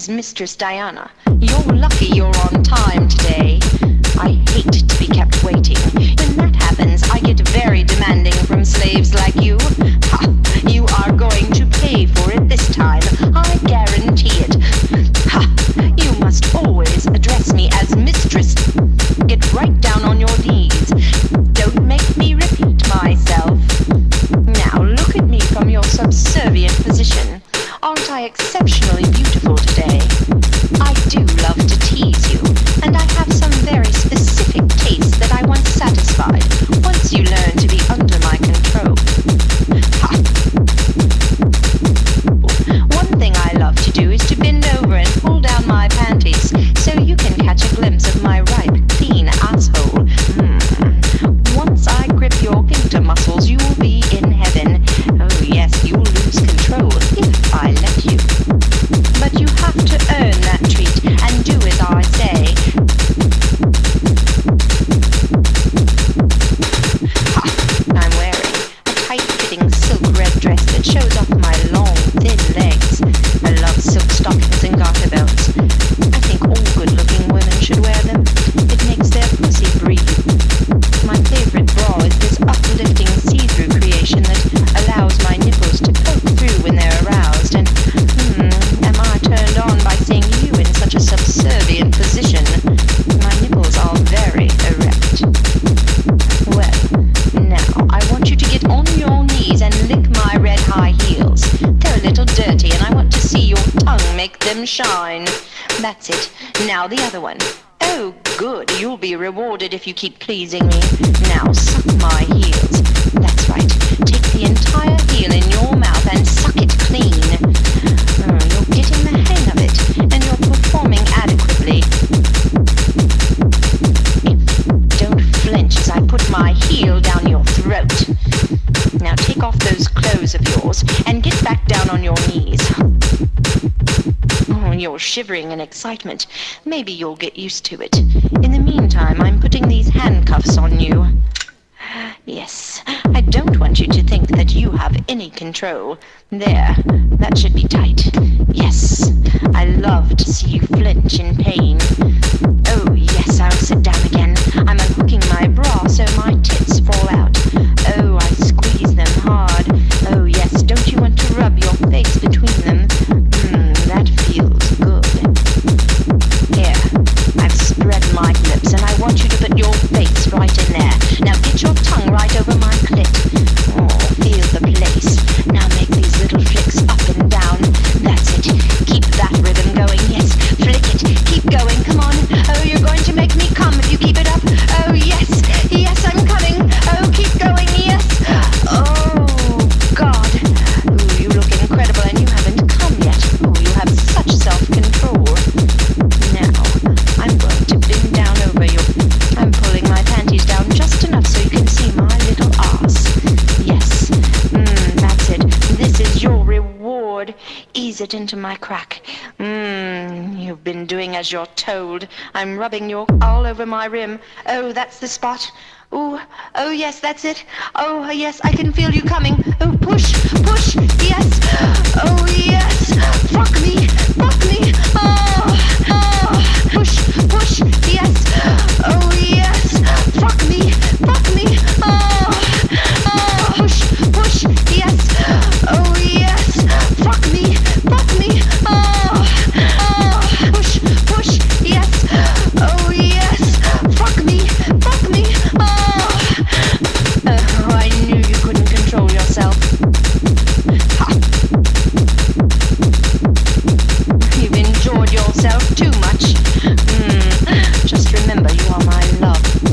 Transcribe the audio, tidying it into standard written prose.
is Mistress Diana. You're lucky you're on time today. I hate to be kept waiting. When that happens, I get very demanding from slaves like you. Ha! You are going to pay for it this time. I guarantee it. Ha! You must always address me as mistress. Get right down on your knees. Don't make me repeat myself. Now look at me from your subservient position. Aren't I exceptionally beautiful today? I do love to tease you, and I have some very specific tastes that I want satisfied once you learn to be under my control. Ha! One thing I love to do is to bend over and pull down my panties so you can catch a glimpse of my ripe, clean asshole. Once I grip your sphincter muscles, you will be in heaven. Oh yes, you'll lose control if I let you. But you have to earn that treat and do as I say. Ha! I'm wearing a tight-fitting silk red dress that shows off my long, thin legs. I love silk stockings and garter belts. I think all good-looking women should wear them. It makes their pussy breathe. My favorite bra is this uplifting see-through creation that allows my nipples to poke through when they're aroused. And, am I turned on by seeing you in such a subservient position? My nipples are very erect. Well, now I want you to get on your knees and lick my red high heels. They're a little dirty and I want to see your tongue make them shine. That's it. Now the other one. Oh, good. You'll be rewarded if you keep pleasing me. Now suck my heels. That's right. Take the entire heel in your mouth and suck it clean. You're getting the hang of it, and you're performing adequately. Don't flinch as I put my heel down your throat. Now take off those clothes of yours and get back down on your knees. You're shivering in excitement. Maybe you'll get used to it. In the meantime, I'm putting these handcuffs on you. Yes, I don't want you to think that you have any control. There, that should be tight. Yes, I love to see you flinch in pain. Oh, yes, I'll sit down again. I'm unhooking my bra so my tits fall out. Oh, I squeeze them hard. Oh, yes, don't you want to rub your face between them? That feels good. Here, I've spread my lips and I want you to put your face right in there. Now get your tongue right over my clit. Oh, feel the place. Now make these little flicks up and down. That's it. Keep that rhythm going. Yes, flick it. Keep going. Come on. Oh, you're going to make me come if you keep it up. Oh, yes. Yes, I'm coming. Oh, keep going. Yes. Oh, God. Ooh, you look incredible and you haven't come yet. Ooh, you have such self-control. Now, I'm going to bend down over you. I'm pulling my panties down just enough so you can see my little ass. Yes. That's it. This is your reward. Ease it into my crack. You've been doing as you're told. I'm rubbing you all over my rim. Oh, that's the spot. Ooh, oh yes, that's it. Oh yes, I can feel you coming. Oh, push, push, yes. Oh yes, fuck me, oh, push, push, yes. Oh yes, fuck me, oh, push, push, yes. Oh yes, fuck me, oh, push, push, yes. Oh yes, fuck me, oh. I knew you couldn't control yourself. Ha. You've enjoyed yourself too much. Just remember you are my love.